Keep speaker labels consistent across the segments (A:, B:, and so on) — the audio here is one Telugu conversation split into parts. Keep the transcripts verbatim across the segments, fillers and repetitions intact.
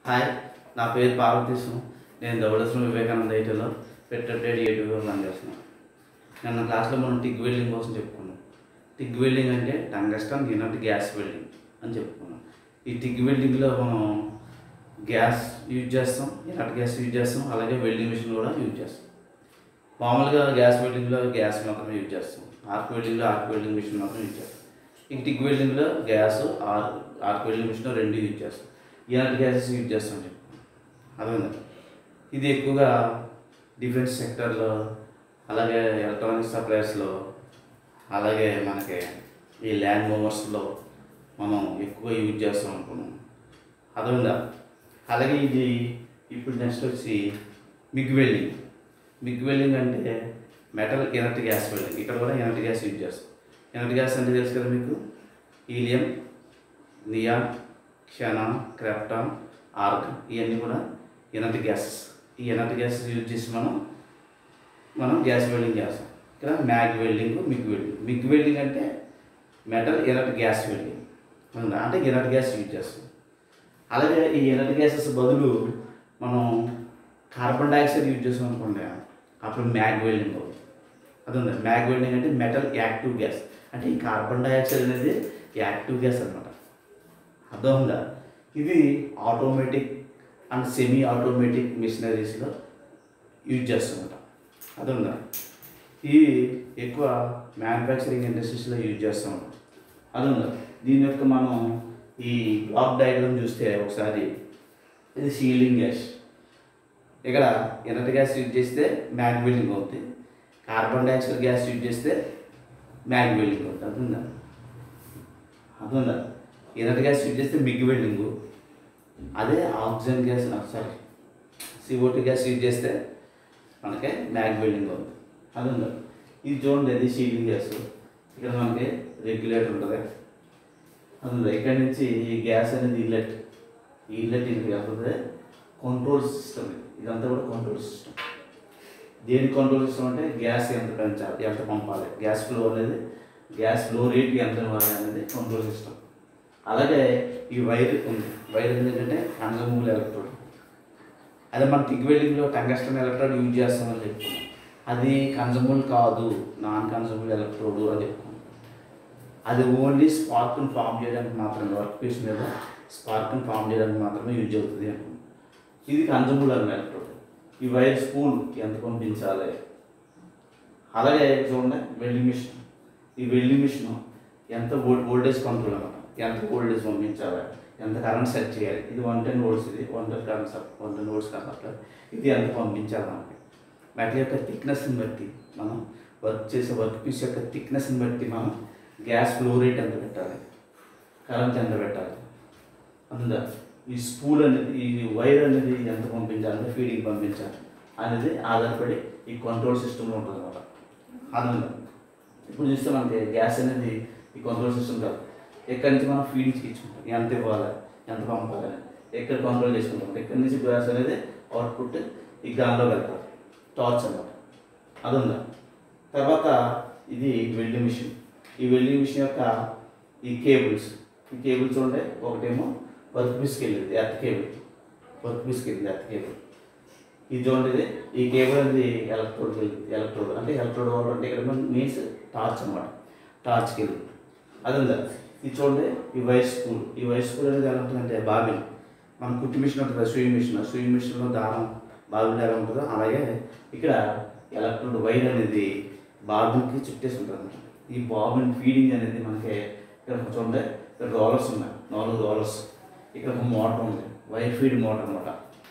A: హాయ్, నా పేరు పార్వతీశం. నేను ధవళేశ్వరం వివేకానంద ఐటీలో పెట్టేటెడ్ యూట్యూబ్లో రన్ చేస్తున్నాను. నిన్న క్లాస్లో మనం టిగ్ వెల్డింగ్ కోసం చెప్పుకున్నాం. టిగ్ వెల్డింగ్ అంటే టంగస్టన్ ఇనర్ట్ గ్యాస్ వెల్డింగ్ అని చెప్పుకున్నాం. ఈ టిగ్ వెల్డింగ్లో మనం గ్యాస్ యూజ్ చేస్తాం, ఇనర్ట్ గ్యాస్ యూజ్ చేస్తాం, అలాగే వెల్డింగ్ మిషన్ కూడా యూజ్ చేస్తాం. మామూలుగా గ్యాస్ వెల్డింగ్లో గ్యాస్ మాత్రమే యూజ్ చేస్తాం, ఆర్క్ వెల్డింగ్లో ఆర్క్ వెల్డింగ్ మిషన్ మాత్రం యూజ్ చేస్తాం. ఈ టిగ్ వెల్డింగ్లో gas or arc welding machine రెండు యూజ్ చేస్తాం, ఇనర్ట్ గ్యాసెస్ యూజ్ చేస్తాం చెప్పి అర్థమైందా. ఇది ఎక్కువగా డిఫెన్స్ సెక్టర్లో, అలాగే ఎలక్ట్రానిక్ సప్లైస్లో, అలాగే మనకి ఈ ల్యాండ్ మూవర్స్లో మనం ఎక్కువ యూజ్ చేస్తాం అనుకున్నాం. అర్థమైందా. అలాగే ఇది ఇప్పుడు నెక్స్ట్ వచ్చి మిగ్ వెల్డింగ్. మిగ్ వెల్డింగ్ అంటే మెటల్ ఇనర్ట్ గ్యాస్ వెల్డింగ్. ఇక్కడ కూడా ఇనర్ట్ గ్యాస్ యూజ్ చేస్తాం. ఇనర్ట్ గ్యాస్ అంటే తెలుసు కదా మీకు, helium, neon, xenon, krypton, argon, ఇవన్నీ కూడా ఇనర్ట్ గ్యాసెస్. ఈ ఇనర్ట్ గ్యాసెస్ యూజ్ చేసి మనం మనం గ్యాస్ వెల్డింగ్ చేస్తాం. ఇక్కడ MAG welding, MIG welding. MIG welding అంటే మెటల్ ఇనర్ట్ గ్యాస్ వెల్డింగ్ అంటే ఇనర్ట్ గ్యాస్ యూజ్ చేస్తాం. అలాగే ఈ ఇనర్ట్ గ్యాసెస్ బదులు మనం కార్బన్ డైఆక్సైడ్ యూజ్ చేస్తాం అనుకోండి, అప్పుడు మ్యాగ్ వెల్డింగ్ అవుతుంది. అది ఉంది. మ్యాగ్ వెల్డింగ్ అంటే మెటల్ యాక్టివ్ గ్యాస్, అంటే ఈ కార్బన్ డైఆక్సైడ్ అనేది యాక్టివ్ గ్యాస్ అనమాట. అర్థం ఉందా. ఇది ఆటోమేటిక్ అండ్ సెమీ ఆటోమేటిక్ మిషనరీస్లో యూజ్ చేస్తుంట. అది ఉందా. ఇది ఎక్కువ మ్యానుఫ్యాక్చరింగ్ ఇండస్ట్రీస్లో యూజ్ చేస్తూ ఉంటాం. అది ఉందా. దీని యొక్క మనం ఈ బ్లాక్ డయాగ్రామ్ చూస్తే ఒకసారి, ఇది సీలింగ్ గ్యాస్. ఇక్కడ ఇనర్ట్ గ్యాస్ యూజ్ చేస్తే మ్యాగ్ వెల్డింగ్ అవుతుంది, కార్బన్ డైఆక్సైడ్ గ్యాస్ యూజ్ చేస్తే మ్యాగ్ వెల్డింగ్ అవుతుంది. అర్థందా అర్థందా ఇనర్ట్ గ్యాస్ యూజ్ చేస్తే మిగ్ వెల్డింగు, అదే oxygen gas sorry C O two gas use చేస్తే మనకి మ్యాగ్ వెల్డింగ్ అవుతుంది. అది ఉందా. ఇది చూడండి, అది సీలింగ్ గ్యాస్. ఇక్కడ మనకి రెగ్యులేటర్ ఉంటుంది. అది ఉందా. ఇక్కడ నుంచి ఈ గ్యాస్ అనేది ఇన్లెట్, ఈ ఇన్లెట్ ఇంటికి వెళ్తుంది. కంట్రోల్ సిస్టమ్, ఇదంతా కూడా కంట్రోల్ సిస్టమ్. దేని కంట్రోల్ సిస్టమ్ అంటే గ్యాస్ ఎంత పెంచాలి, ఎంత పంపాలి, గ్యాస్ ఫ్లో అనేది, గ్యాస్ ఫ్లో రేట్ ఎంత ఇవ్వాలి అనేది కంట్రోల్ సిస్టమ్. అలాగే ఈ వైర్ ఉంది. వైర్ ఏంటంటే కన్జమబుల్ ఎలక్ట్రోడ్. అదే మన టిగ్ వెల్డింగ్లో టంగస్టన్ ఎలక్ట్రోడ్ యూజ్ చేస్తామని చెప్పుకున్నాం. అది కన్జమబుల్ కాదు, నాన్ కన్జమబుల్ ఎలక్ట్రోడ్ అని చెప్పుకున్నాం. అది ఓన్లీ స్పార్క్ని ఫామ్ చేయడానికి మాత్రమే, వర్క్ పీస్ మీద స్పార్క్ని ఫామ్ చేయడానికి మాత్రమే యూజ్ అవుతుంది అనుకున్నాం. ఇది కన్జమబుల్ అన్న ఎలక్ట్రోడ్. ఈ వైర్ స్పూల్ ఎంత పంపించాలి. అలాగే చూడండి వెల్డింగ్ మిషన్. ఈ వెల్డింగ్ మిషన్ ఎంత వోల్టేజ్ కంట్రోల్ అన్నమాట, ఎంత వోల్టేజ్ పంపించాలి, ఎంత కరెంట్ సెట్ చేయాలి. ఇది వన్ టెన్ వోల్ట్స్, ఇది వన్ టెన్ కరెంట్ సప్ వన్ టెన్ వోల్ట్స్ కరెంట్, ఇది ఎంత పంపించాలి మనకి. మెటల్ యొక్క థిక్నెస్ని బట్టి, మనం వర్క్ చేసే వర్క్ పీస్ యొక్క థిక్నెస్ని బట్టి మనం గ్యాస్ ఫ్లో రేట్ ఎంత పెట్టాలి, కరెంట్ ఎంత పెట్టాలి. అందులో ఈ స్పూల్ అనేది, ఈ వైర్ అనేది ఎంత పంపించాలి, ఫీడింగ్ పంపించాలి అనేది ఆధారపడి ఈ కంట్రోల్ సిస్టంలో ఉంటుంది అనమాట. అందులో ఇప్పుడు చూస్తే మనకి గ్యాస్ అనేది ఈ కంట్రోల్ సిస్టమ్ కాదు. ఎక్కడి నుంచి మనం ఫీడింగ్స్ ఇచ్చుకుంటాం, ఎంత ఇవ్వాలి, ఎంత పంపాలి, ఎక్కడ కంట్రోల్ చేసుకుంటాం. ఎక్కడి నుంచి గ్యాస్ అనేది అవుట్పుట్ ఈ గాల్లో వెళ్తారు, టార్చ్ అన్నమాట. అది ఉందా. తర్వాత ఇది వెల్డింగ్ మిషన్. ఈ వెల్డింగ్ మిషన్ యొక్క ఈ కేబుల్స్, ఈ కేబుల్స్ ఉండే ఒకటేమో వర్క్ పీస్కి వెళ్ళింది, ఎర్త్ కేబుల్, వర్క్ పీస్కి వెళ్ళింది ఎర్త్ కేబుల్. ఇది చూడండి, ఈ కేబుల్ అనేది ఎలక్ట్రోడ్కి వెళ్ళింది. ఎలక్ట్రోడ్ అంటే ఎలక్ట్రోడ్ వాటర్ అంటే ఇక్కడ మీన్స్ టార్చ్ అనమాట, టార్చ్కి వెళ్ళింది. అది ఉందా. ఇది చూడండి, ఈ వైర్ స్పూల్. ఈ వైర్ స్పూల్ అనేది ఎలా ఉంటుందంటే బాబిన్. మన కుట్టి మిషన్ ఉంటుంది, స్వింగ్ మిషన్. స్వింగ్ మిషన్లో దారం బాబిన్ ఎలా ఉంటుందో అలాగే ఇక్కడ ఎలక్ట్రోడ్ వైర్ అనేది బాబిన్కి చుట్టేసి ఉంటుంది అనమాట. ఈ బాబిన్ ఫీడింగ్ అనేది మనకి ఇక్కడ చూడండి, ఇక్కడ రోలర్స్ ఉన్నాయి, నాలుగు రోలర్స్. ఇక్కడ ఒక మోటార్ ఉంది, వైర్ ఫీడ్ మోటార్ అనమాట.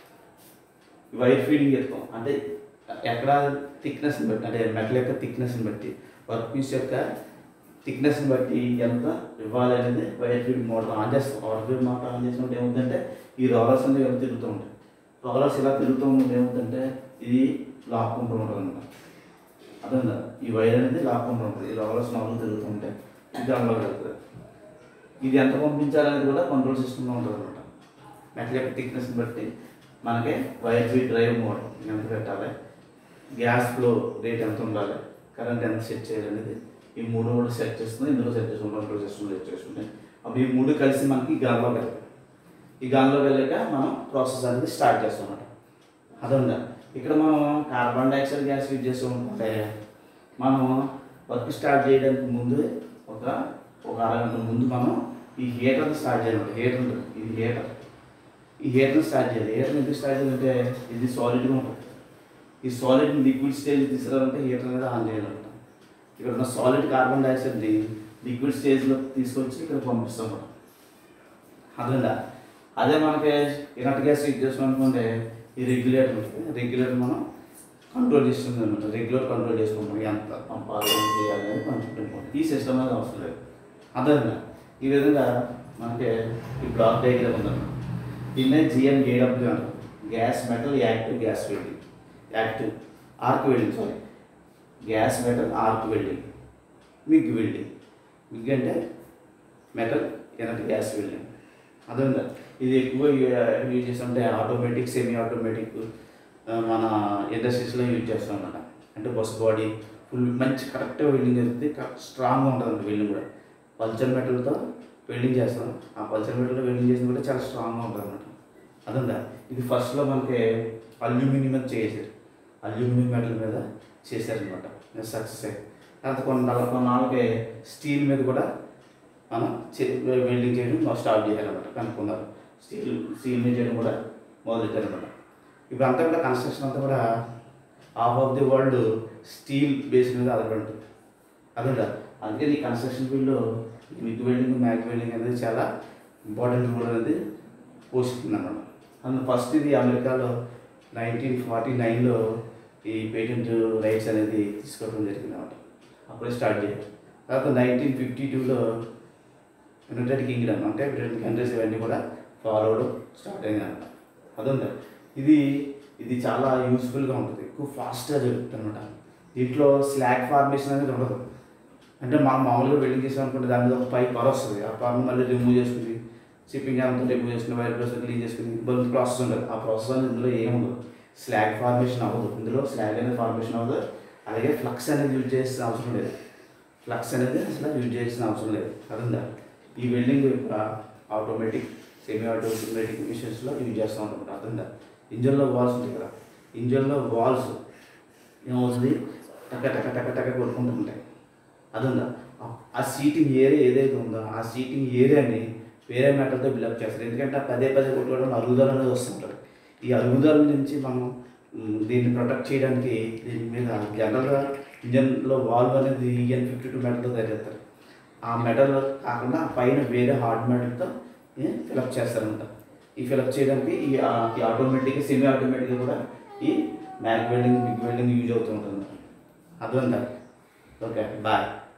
A: ఈ వైర్ ఫీడింగ్ చెప్తాం అంటే ఎక్కడ థిక్నెస్ని బట్టి, అంటే మెటల్ యొక్క థిక్నెస్ని బట్టి, వర్క్ పీస్ యొక్క థిక్నెస్ని బట్టి ఎంత ఇవ్వాలి అనేది వైర్ ఫీడ్ మోటార్ ఆన్ చేస్తాం. వైర్ ఫీడ్ మోటార్ ఆన్ చేసినప్పుడు ఏముందంటే ఈ రోలర్స్ అనేవి ఎలా తిరుగుతూ ఉంటాయి. రోలర్స్ ఇలా తిరుగుతూ ఉంటుంది ఏముందంటే ఇది లాక్కుంటూ ఉంటుంది అనమాట. అర్థంగా. ఈ వైర్ అనేది లాక్కుంటూ ఉంటుంది, ఈ రోలర్స్ నాలుగు తిరుగుతూ ఉంటాయి, ఇది దానిలో వెళ్తుంది. ఇది ఎంత పంపించాలనేది కూడా కంట్రోల్ సిస్టంలో ఉంటుంది అనమాట. మెటల్ యొక్క థిక్నెస్ని బట్టి మనకి వైర్ ఫీడ్ డ్రైవ్ మోటార్ ఎంత పెట్టాలి, గ్యాస్ ఫ్లో రేట్ ఎంత ఉండాలి, కరెంట్ ఎంత సెట్ చేయాలనేది ఈ మూడు కూడా సెట్ చేస్తుంది. ఇందులో సెట్ చేసుకుంటాం, కంట్రోల్ సిస్టంలో సెట్ చేసుకుంటాయి. అప్పుడు ఈ మూడు కలిసి మనకి గాల్లో వెళ్తాయి. ఈ గన్లో వెళ్ళాక మనం ప్రాసెస్ అనేది స్టార్ట్ చేస్తాం అన్నమాట. అదొందా ఇక్కడ మనం కార్బన్ డైఆక్సైడ్ గ్యాస్ యూజ్ చేస్తూ ఉంటే మనం వర్క్ స్టార్ట్ చేయడానికి ముందు ఒక ఒక అరగంట ముందు మనం ఈ హీటర్ని స్టార్ట్ చేయాలి. హీటర్ ఉంటుంది, ఇది హీటర్. ఈ హీటర్ని స్టార్ట్ చేయాలి. హీటర్ ఎందుకు స్టార్ట్ చేయాలంటే ఇది సాలిడ్గా ఉంటుంది. ఈ సాలిడ్ లిక్విడ్ స్టేజ్ తీసుకురావాలంటే హీటర్ అనేది ఆన్ చేయాలంట. ఇక్కడ ఉన్న సాలిడ్ కార్బన్ డైఆక్సైడ్ని లిక్విడ్ స్టేజ్లో తీసుకొచ్చి ఇక్కడ పంపిస్తాం మనం. అర్థందా? అదే మనకి ఇనర్ట్ గ్యాస్ యూజ్ చేస్తాం అనుకుంటే ఈ రెగ్యులేటర్ ఉంటుంది. రెగ్యులేటర్ మనం కంట్రోల్ చేస్తుంది అనమాట. రెగ్యులర్ కంట్రోల్ చేసుకుంటాం, ఎంత పంపాలి ఏం చేయాలి అనేది పంచుకుంటాం. ఈ సిస్టమ్ అనేది అవసరం లేదు. అర్థంగా ఈ విధంగా మనకి ఈ బ్లాక్ డయాగ్రామ్ ఉందన్నమాట. దీన్నే జిఎం ఏడబ్ల్యూ అంటారు. Gas metal active gas welding, active arc welding sorry gas metal arc welding, MIG welding. MIG అంటే మెటల్ ఎనర్జీ గ్యాస్ వెల్డింగ్. అర్థంగా ఇది ఎక్కువ యూజ్ చేస్తుంటే ఆటోమేటిక్ సెమీ ఆటోమేటిక్ మన ఇండస్ట్రీస్లో యూజ్ చేస్తాం అన్నమాట. అంటే బస్ బాడీ ఫుల్ మంచి కరెక్ట్గా వెల్డింగ్ చేస్తుంది, స్ట్రాంగ్గా ఉంటుంది. వెల్డింగ్ కూడా పల్చర్ మెటల్తో వెల్డింగ్ చేస్తాం. ఆ పల్చర్ మెటల్తో వెల్డింగ్ చేసిన కూడా చాలా స్ట్రాంగ్గా ఉంటుంది అన్నమాట. అదంతా ఇది ఫస్ట్లో మనకి అల్యూమినియం మీద చేసారు, అల్యూమినియం మెటల్ మీద చేశారనమాట. సక్సెస్ అయ్యి తర్వాత కొన్ని కొన్నాళ్ళకి స్టీల్ మీద కూడా మనం వెల్డింగ్ చేయడం స్టార్ట్ చేయాలన్నమాట. కనుక్కున్నారు స్టీల్ స్టీల్ మీద చేయడం కూడా మొదలెట్టారనమాట. ఇప్పుడు అంతా కూడా కన్స్ట్రక్షన్ అంతా కూడా half of the world steel base మీద ఆధారపడి ఉంటుంది. అదే అందుకే ఈ కన్స్ట్రక్షన్ ఫీల్డ్లో మిగ్ వెల్డింగ్ మ్యాగ్ వెల్డింగ్ అనేది చాలా ఇంపార్టెంట్ రోల్ అనేది పోషిస్తుంది అన్నమాట. అందులో ఫస్ట్ ఇది అమెరికాలో నైన్టీన్ ఫార్టీ నైన్లో ఈ పేటెంట్ రైట్స్ అనేది తీసుకోవడం జరిగింది అన్నమాట. అప్పుడే స్టార్ట్ చేయాలి. తర్వాత నైన్టీన్ ఫిఫ్టీ టూలో యునైటెడ్ కింగ్డమ్ అంటే బ్రిటన్ కంట్రీస్ ఇవన్నీ కూడా ఫాలో అవడం స్టార్ట్ అయింది అన్నమాట. అదంతా ఇది ఇది చాలా యూస్ఫుల్గా ఉంటుంది, ఎక్కువ ఫాస్ట్గా జరుగుతుంది అనమాట. దీంట్లో స్లాగ్ ఫార్మేషన్ అనేది ఉండదు. అంటే మనం మామూలుగా వెల్డింగ్ చేసాం అనుకుంటే దాని మీద ఒక పైప్ పర్ వస్తుంది. ఆ పర్ను మళ్ళీ రిమూవ్ చేసుకుని షిప్పింగ్ అంతా రిమూవ్ చేసుకుని వైర్ బ్రష్ క్లీన్ చేసుకుని బంత్ ప్రాసెస్ ఉంటుంది. ఆ ప్రాసెస్ అనేది ఇందులో ఏముండదు. స్లాగ్ ఫార్మేషన్ అవ్వదు, ఇందులో స్లాగ్ అనేది ఫార్మేషన్ అవ్వదు. అలాగే ఫ్లక్స్ అనేది యూజ్ చేయాల్సిన అవసరం లేదు. ఫ్లక్స్ అనేది అసలు యూజ్ చేయాల్సిన అవసరం లేదు. అదంతా ఈ వెల్డింగ్ ఆటోమేటిక్ సెమీ ఆటోమేటిక్ మిషన్స్లో యూజ్ చేస్తూ ఉంటాం. అదంతా ఇంజన్లో వాల్స్ ఉంటాయి కదా, ఇంజన్లో వాల్స్ ఏమవుతుంది, టక టక టక టక కొట్టుకుంటూ ఉంటాయి. అదుందా ఆ సీటింగ్ ఏరియా ఏదైతే ఉందో ఆ సీటింగ్ ఏరియాని వేరే మెటల్తో బిల్డప్ చేస్తారు. ఎందుకంటే పదే పదే కొట్టుకోవడం అరుగుదల అనేది వస్తుంటుంది. ఈ అరుగుదల నుంచి మనం దీన్ని ప్రొటెక్ట్ చేయడానికి దీని మీద జనరల్గా ఇంజన్లో వాల్వ్ అనేది ఈఎన్ ఫిఫ్టీ టూ మెటల్తో తయారు చేస్తారు. ఆ మెటల్ కాకుండా పైన వేరే హార్డ్ మెటల్తో ఫిలప్ చేస్తారనమాట. ఈ ఫిలప్ చేయడానికి ఈ ఆటోమేటిక్గా సెమీ ఆటోమేటిక్గా కూడా ఈ MAG welding MIG welding use అవుతూ ఉంటుంది. అర్థం కాదు. Okay bye.